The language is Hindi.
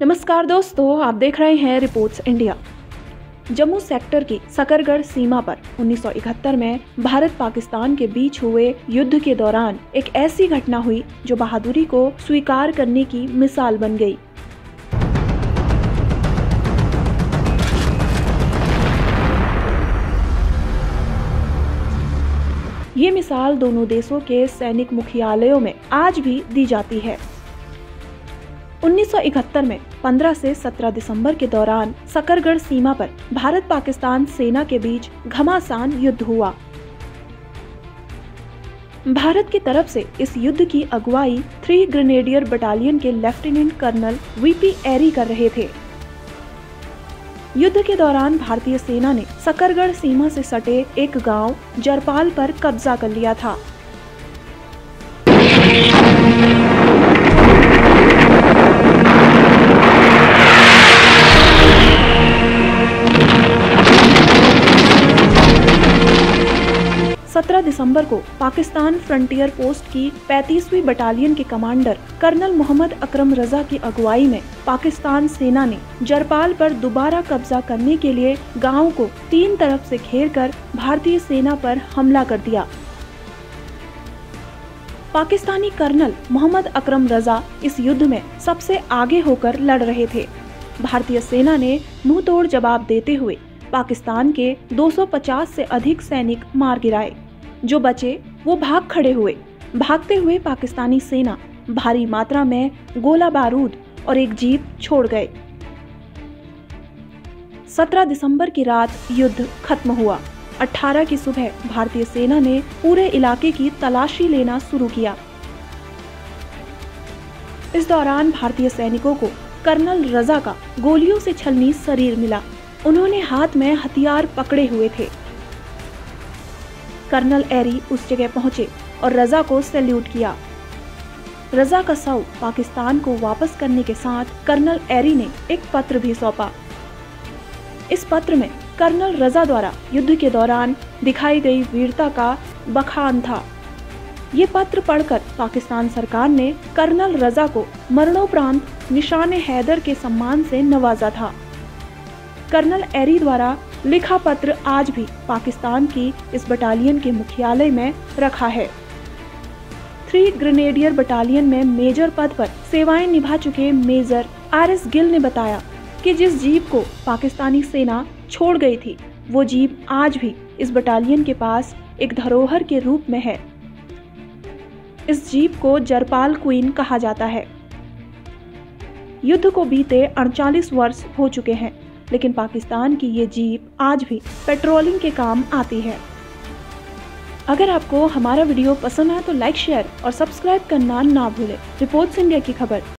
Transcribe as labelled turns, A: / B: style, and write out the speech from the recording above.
A: नमस्कार दोस्तों, आप देख रहे हैं रिपोर्ट्स इंडिया। जम्मू सेक्टर की सकरगढ़ सीमा पर 1971 में भारत पाकिस्तान के बीच हुए युद्ध के दौरान एक ऐसी घटना हुई जो बहादुरी को स्वीकार करने की मिसाल बन गई। ये मिसाल दोनों देशों के सैनिक मुख्यालयों में आज भी दी जाती है। 1971 में 15 से 17 दिसंबर के दौरान सकरगढ़ सीमा पर भारत पाकिस्तान सेना के बीच घमासान युद्ध हुआ। भारत की तरफ से इस युद्ध की अगुवाई 3 ग्रेनेडियर बटालियन के लेफ्टिनेंट कर्नल वीपी एरी कर रहे थे। युद्ध के दौरान भारतीय सेना ने सकरगढ़ सीमा से सटे एक गांव जरपाल पर कब्जा कर लिया था। दिसंबर को पाकिस्तान फ्रंटियर पोस्ट की 35वीं बटालियन के कमांडर कर्नल मोहम्मद अकरम रजा की अगुवाई में पाकिस्तान सेना ने जरपाल पर दोबारा कब्जा करने के लिए गांव को 3 तरफ से घेरकर भारतीय सेना पर हमला कर दिया। पाकिस्तानी कर्नल मोहम्मद अकरम रजा इस युद्ध में सबसे आगे होकर लड़ रहे थे। भारतीय सेना ने मुंह तोड़ जवाब देते हुए पाकिस्तान के 250 से अधिक सैनिक मार गिराए। जो बचे वो भाग खड़े हुए। भागते हुए पाकिस्तानी सेना भारी मात्रा में गोला बारूद और एक जीप छोड़ गए। 17 दिसंबर की रात युद्ध खत्म हुआ। 18 की सुबह भारतीय सेना ने पूरे इलाके की तलाशी लेना शुरू किया। इस दौरान भारतीय सैनिकों को कर्नल रजा का गोलियों से छलनी शरीर मिला। उन्होंने हाथ में हथियार पकड़े हुए थे। कर्नल एरी उस जगह पहुंचे और रजा को सैल्यूट किया। रजा का शव पाकिस्तान को वापस करने के साथ कर्नल एरी ने एक पत्र भी सौंपा। इस पत्र में कर्नल रजा द्वारा युद्ध के दौरान दिखाई गई वीरता का बखान था। ये पत्र पढ़कर पाकिस्तान सरकार ने कर्नल रजा को मरणोपरांत निशान हैदर के सम्मान से नवाजा था। कर्नल एरी द्वारा लिखा पत्र आज भी पाकिस्तान की इस बटालियन के मुख्यालय में रखा है। 3 ग्रेनेडियर बटालियन में मेजर पद पर सेवाएं निभा चुके मेजर RS गिल ने बताया कि जिस जीप को पाकिस्तानी सेना छोड़ गई थी वो जीप आज भी इस बटालियन के पास एक धरोहर के रूप में है। इस जीप को जरपाल क्वीन कहा जाता है। युद्ध को बीते 48 वर्ष हो चुके हैं, लेकिन पाकिस्तान की ये जीप आज भी पेट्रोलिंग के काम आती है। अगर आपको हमारा वीडियो पसंद आए तो लाइक, शेयर और सब्सक्राइब करना ना भूलें। रिपोर्ट्स इंडिया की खबर।